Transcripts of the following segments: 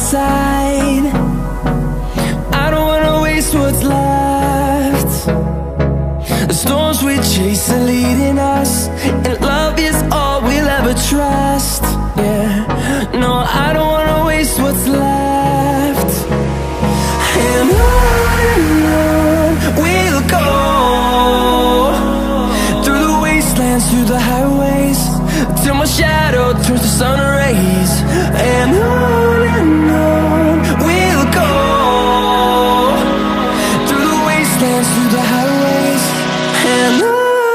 side. I don't wanna waste what's left. The storms we chase are leading us, and love is all we'll ever trust. Yeah, no, I don't wanna waste what's left. And on we'll go, through the wastelands, through the highways, till my shadow turns to sun rays. And on we'll go, through the wastelands, through the highways, and on we'll go.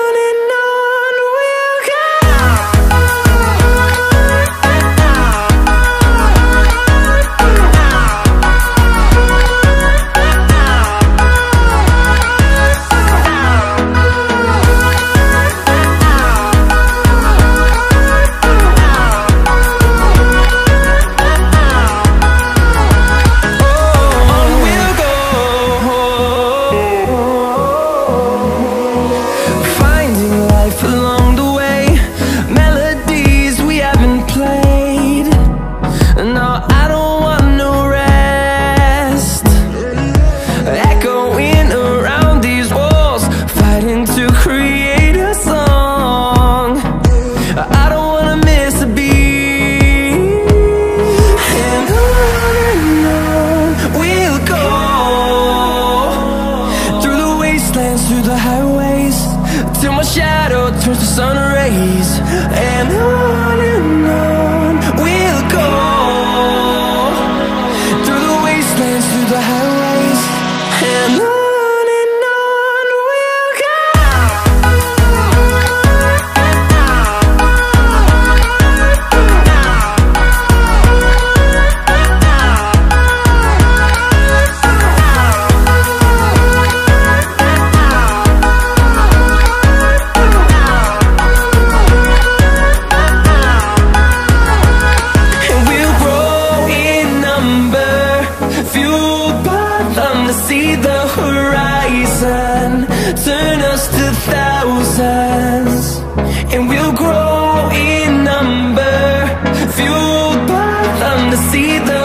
Through the highways, till my shadow turns to sun rays. And on we'll go, through the wastelands, through the highways, and on we'll go. See the horizon turn us to thousands, and we'll grow in number, fueled by them to see the